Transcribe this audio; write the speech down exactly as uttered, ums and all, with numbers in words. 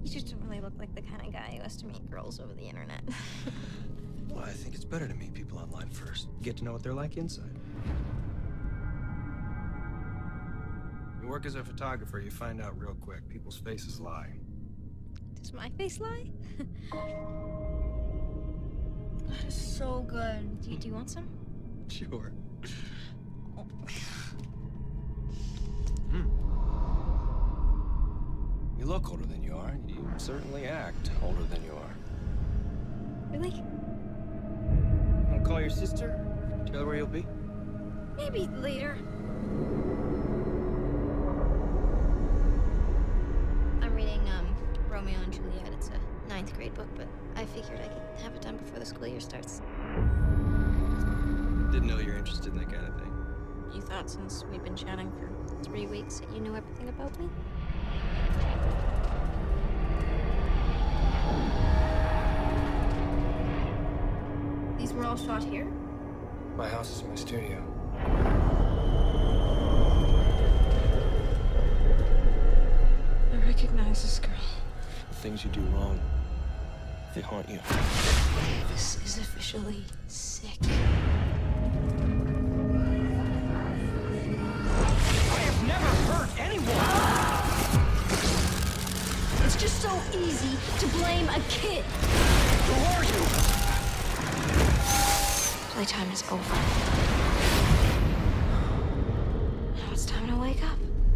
You just don't really look like the kind of guy who has to meet girls over the internet. Well, I think it's better to meet people online first. Get to know what they're like inside. You work as a photographer, you find out real quick. People's faces lie. Does my face lie? That is so good. Do you, do you want some? Sure. Oh. Hmm. You look older than you are. You certainly act older than you are. Really? Wanna call your sister? Tell her where you'll be? Maybe later. I'm reading um, Romeo and Juliet. It's a ninth grade book, but I figured I could have it done before the school year starts. Didn't know you're interested in that kind of thing. You thought since we've been chatting for three weeks that you knew everything about me? These were all shot here? My house is my studio. I recognize this girl. The things you do wrong, they haunt you. This is officially sick. I have never hurt anyone! It's just so easy to blame a kid. Who are you? Playtime is over. Now it's time to wake up.